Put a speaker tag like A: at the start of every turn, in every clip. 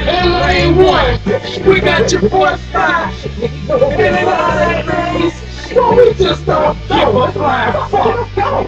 A: and lane 1. We got your boy 5. And in all that race, we just don't give a flying fuck.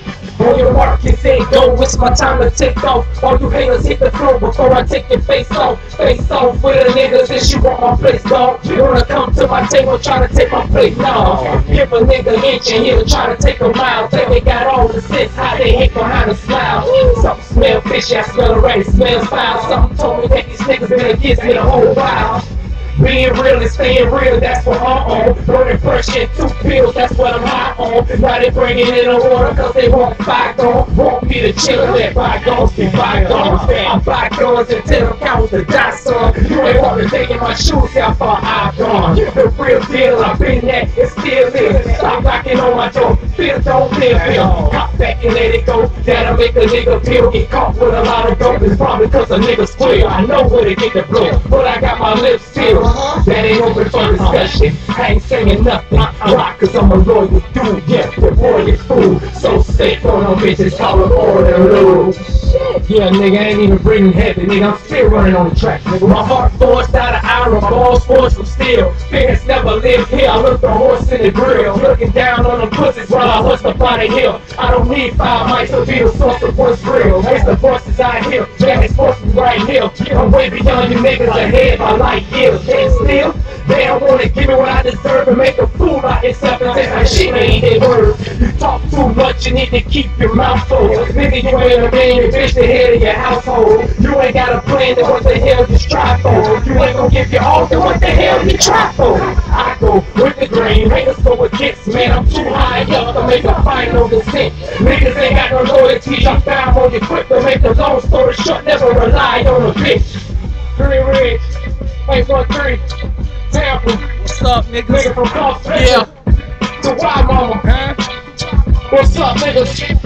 A: On your mark, you say go, it's my time to take off. All you haters hit the floor before I take your face off. Face off with a nigga since you want my place, dog. You wanna come to my table trying to take my plate, nah. Give a nigga an inch and he'll try to take a mile. Think they got all the sense, how they hate behind a smile. Something smell fishy, I smell it right, it smells foul. Something told me that these niggas been against me the whole while. Being real and staying real, that's what I'm on. Burning fresh and 2 pills, that's what I'm high on. Now they bringing in the water cause they want bygone. Want me to chill and let bygones be bygones. I'm bygones until I'm counting to die, son. You ain't want to take in my shoes, how far I've gone. The real deal, I've been there, it still is. Stop knocking on my door, still don't live here. Hop back and let it go, that'll make a nigga feel. Get caught with a lot of dope, it's probably cause a nigga squeal. I know where to get the blow, but I got my lips sealed. That ain't open for discussion. I ain't saying nothing. I rock cause I'm a loyal dude. Yeah, the warrior fool. So sick on them bitches, call them Waterloo. Yeah, nigga, I ain't even breathing heavy, nigga. I'm still running on the track, nigga. My heart forged out of iron, balls forged from steel. Fans never lived here. I look the horse in the grill. Looking down on them pussies while I hustle by the hill. I don't need 5 mics to be the source of what's real. It's the voices I hear. Yeah, it's forces right here. I'm way beyond you niggas ahead by light years. Still, they don't wanna give me what I deserve and make a fool out of acceptance. Like shit ain't their words. You talk too much, you need to keep your mouth full. Nigga, you ain't a man, you bitch the head of your household. You ain't got a plan, then what the hell you strive for? You ain't gonna give your all, then what the hell you try for? I go with the grain, haters go against, man. I'm too high up to make a final descent. Niggas ain't got no loyalty, I'm down on your quick to make a long story short, never rely on a bitch. Green Ridge. 813, Tampa.
B: What's up, niggas?
A: Nigga from Boston.
B: Yeah.
A: The Y Mama. What's up, niggas?